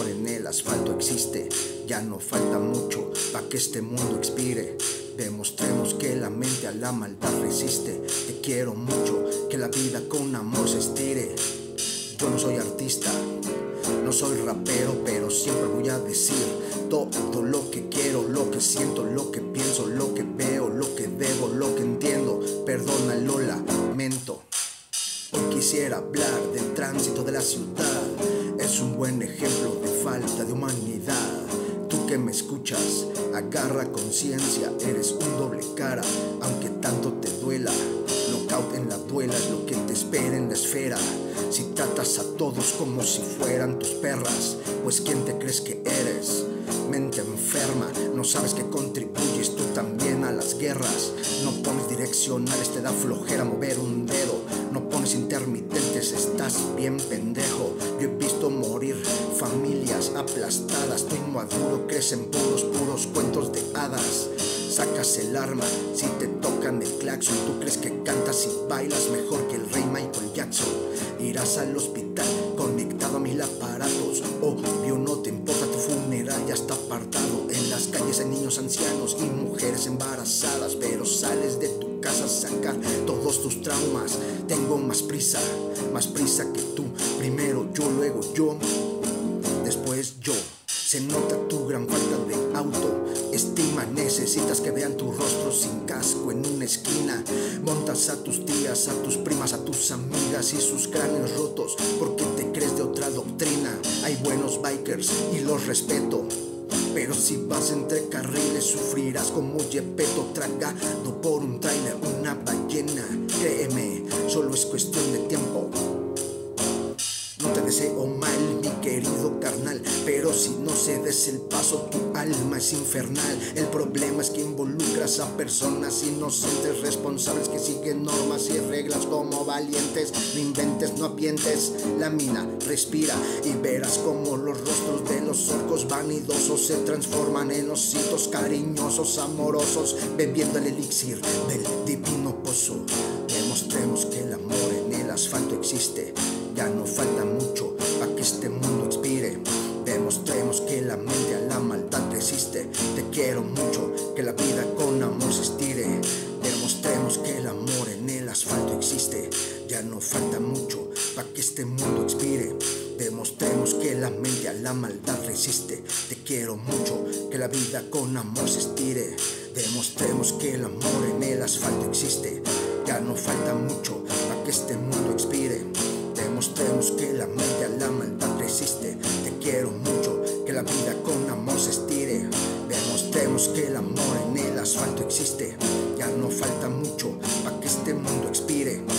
en el asfalto existe. Ya no falta mucho pa' que este mundo expire. Demostremos que la mente a la maldad resiste. Te quiero mucho, que la vida con amor se estire. Yo no soy artista, no soy rapero, pero siempre voy a decir todo lo que quiero, lo que siento, lo que pienso, lo que veo, lo que debo, lo que entiendo. Perdona, lo lamento. Hoy quisiera hablar del tránsito de la ciudad. Es un buen ejemplo de falta de humanidad. Tú que me escuchas, agarra conciencia, eres un doble cara, aunque tanto te duela. Knockout en la duela es lo que te espera en la esfera. Si tratas a todos como si fueran tus perras, pues ¿quién te crees que eres? Mente enferma, no sabes que contribuyes tú también a las guerras. No pones direccionales, te da flojera mover un dedo. No pones intermitentes, estás bien pendejo. Yo he visto morir familias aplastadas. Tu inmaduro crecen puros cuentos de hadas. Sacas el arma si te tocan el claxon. Tú crees que cantas y bailas mejor que el rey Michael Jackson. Irás al hospital conectado a 1000 aparatos. Obvio no te importa, tu funeral ya está apartado. En las calles hay niños ancianos y mujeres embarazadas, pero sales de tu casa a sacar todos tus traumas. Tengo más prisa que tú. Primero yo, luego yo, después yo. Se nota tu gran falta de autoestima. Necesitas que vean tu rostro sin casco en una esquina. Montas a tus tías, a tus primas, a tus amigas y sus cráneos rotos porque te crees de otra doctrina. Hay buenos bikers y los respeto, pero si vas entre carriles sufrirás como Gepetto tragado por un tráiler, una ballena. Créeme, solo es cuestión de tiempo. No te deseo mal, mi querido carnal, pero si no cedes el paso, tu alma es infernal. El problema es que involucras a personas inocentes, responsables que siguen normas y reglas como valientes. No inventes, no avientes la mina, respira y verás como los rostros de los orcos vanidosos se transforman en ositos cariñosos, amorosos, bebiendo el elixir del divino pozo. Demostremos que el amor en el asfalto existe. Ya no falta mucho para que este mundo expire. Demostremos que la mente a la maldad resiste. Te quiero mucho, que la vida con amor se estire. Demostremos que el amor en el asfalto existe. Ya no falta mucho para que este mundo expire. Demostremos que la mente a la maldad resiste. Te quiero mucho, que la vida con amor se estire. Demostremos que el amor en el asfalto existe. Ya no falta mucho para que este mundo expire. Demostremos que la mente a la maldad resiste. Te quiero mucho, que la vida con amor se estire. Demostremos que el amor en el asfalto existe. Ya no falta mucho para que este mundo expire.